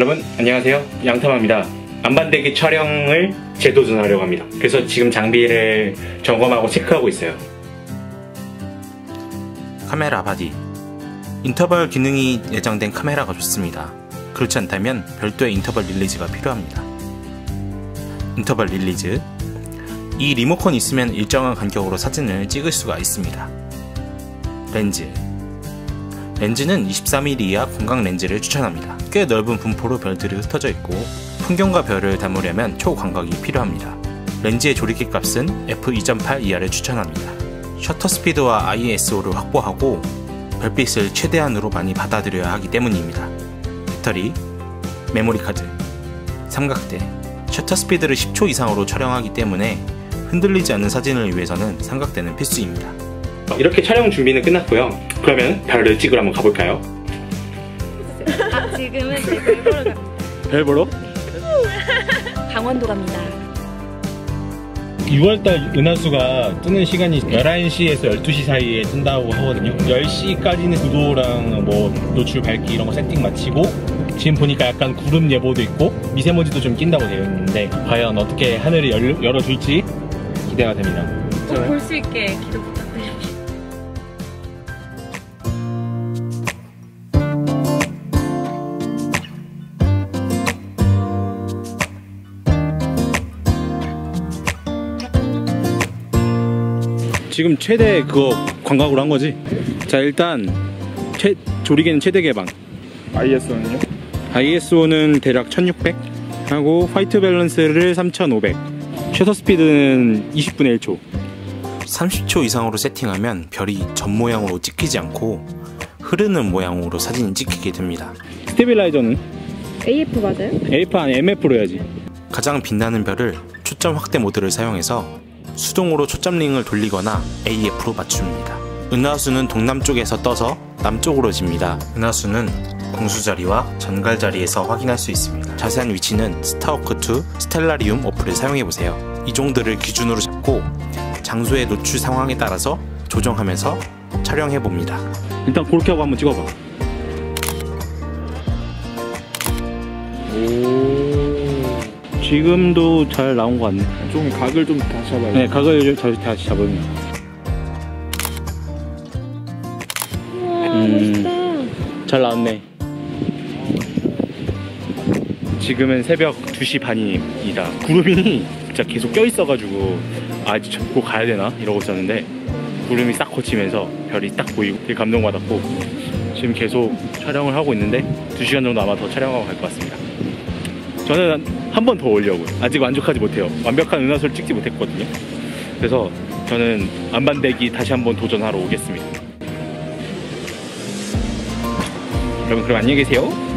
여러분 안녕하세요, 양탐합니다. 안반대기 촬영을 재도전하려고 합니다. 그래서 지금 장비를 점검하고 체크하고 있어요. 카메라 바디, 인터벌 기능이 내장된 카메라가 좋습니다. 그렇지 않다면 별도의 인터벌 릴리즈가 필요합니다. 인터벌 릴리즈, 이 리모컨이 있으면 일정한 간격으로 사진을 찍을 수가 있습니다. 렌즈, 렌즈는 23mm 이하 공각 렌즈를 추천합니다. 꽤 넓은 분포로 별들이 흩어져 있고 풍경과 별을 담으려면 초광각이 필요합니다. 렌즈의 조리기 값은 f2.8 이하를 추천합니다. 셔터 스피드와 ISO를 확보하고 별빛을 최대한으로 많이 받아들여야 하기 때문입니다. 배터리, 메모리 카드, 삼각대, 셔터 스피드를 10초 이상으로 촬영하기 때문에 흔들리지 않는 사진을 위해서는 삼각대는 필수입니다. 이렇게 촬영 준비는 끝났고요. 그러면 별을 찍으러 한번 가볼까요? 지금은 별 보러 갑니다. 별 보러? 강원도 갑니다. 6월달 은하수가 뜨는 시간이 11시에서 12시 사이에 뜬다고 하거든요. 10시까지는 구도랑 뭐 노출 밝기 이런 거 세팅 마치고 지금 보니까 약간 구름 예보도 있고 미세먼지도 좀 낀다고 되어 있는데 과연 어떻게 하늘을 열어줄지 기대가 됩니다. 꼭 볼 수 있게 기도 부탁드립니다. 지금 최대 그거 광각으로 한 거지? 자, 일단 조리개는 최대 개방. ISO는요? ISO는 대략 1600 하고 화이트 밸런스를 3500, 셔터 스피드는 20분의 1초. 30초 이상으로 세팅하면 별이 점 모양으로 찍히지 않고 흐르는 모양으로 사진이 찍히게 됩니다. 스테빌라이저는? AF 맞아요? AF 아니 MF로 해야지. 가장 빛나는 별을 초점 확대 모드를 사용해서 수동으로 초점링을 돌리거나 AF로 맞춥니다. 은하수는 동남쪽에서 떠서 남쪽으로 집니다. 은하수는 공수자리와 전갈자리에서 확인할 수 있습니다. 자세한 위치는 스타워크2 스텔라리움 어플을 사용해보세요. 이종들을 기준으로 잡고 장소의 노출 상황에 따라서 조정하면서 촬영해봅니다. 일단 그렇게 하고 한번 찍어봐. 오, 지금도 잘 나온 것 같네. 좀 각을 좀 다시 잡아야 돼. 네, 각을 다시 잡으면. 우와, 멋있다. 잘 나왔네. 지금은 새벽 2시 반입니다. 구름이 진짜 계속 껴있어가지고 아직 꼭 가야 되나? 이러고 있었는데 구름이 싹 거치면서 별이 딱 보이고 되게 감동받았고 지금 계속 촬영을 하고 있는데 2시간 정도 아마 더 촬영하고 갈 것 같습니다. 저는 한 번 더 오려고요. 아직 만족하지 못해요. 완벽한 은하수를 찍지 못했거든요. 그래서 저는 안반대기 다시 한번 도전하러 오겠습니다. 여러분 그럼 안녕히 계세요.